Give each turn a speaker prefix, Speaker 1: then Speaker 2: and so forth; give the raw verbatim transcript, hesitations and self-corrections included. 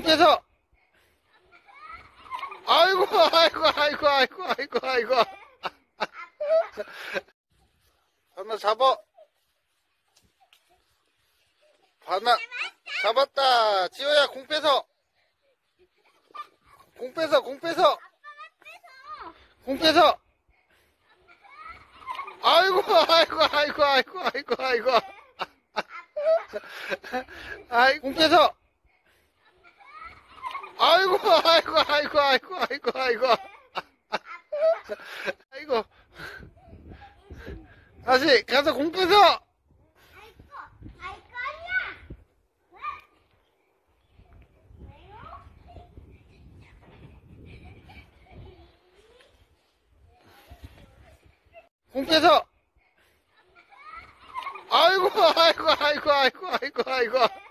Speaker 1: 뺏어. 아이고, 아이고, 아이고, 아이고, 아이고, 아이고. 하나 잡아. 하나 잡았다. 지호야, 공 뺏어. 공 뺏어, 공 뺏어. 공 뺏어. 아이고, 아이고, 아이고, 아이고, 아이고, 아이고. 아이, 공 뺏어. 아이고, 아이고, 아이고, 아이고, 아이고, 아이고. 아이고. 다시 가서 공 뺏어. 공 뺏어. 아이고, 아이고, 아이고, 아이고, 아이고, 아이고.